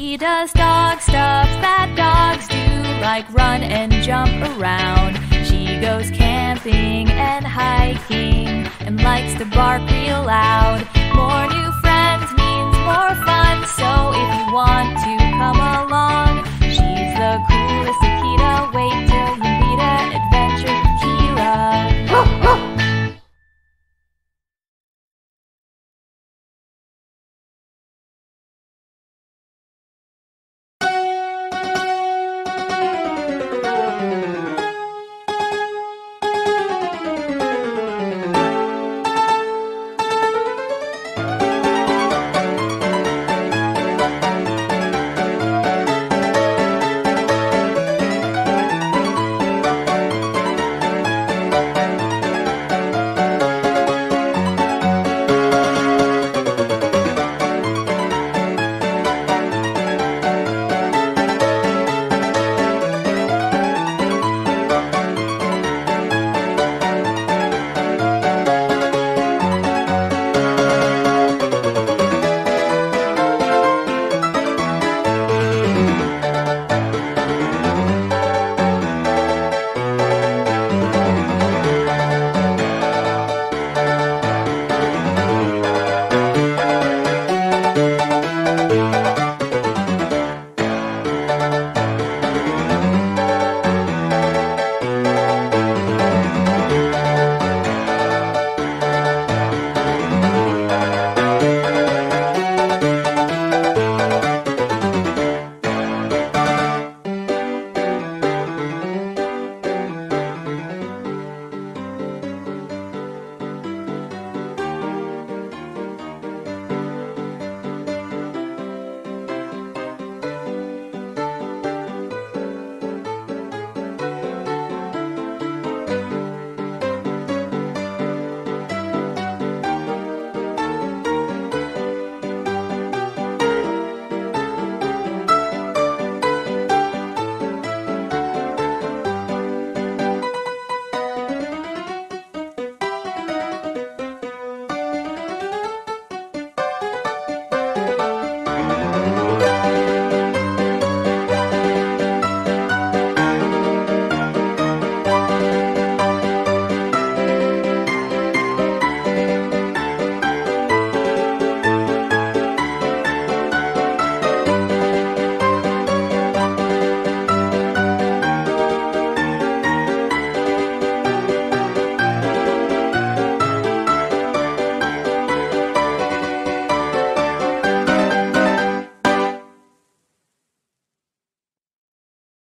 She does dog stuff that dogs do, like run and jump around. She goes camping and hiking and likes to bark real loud. More new friends means more fun, so if you want to come along,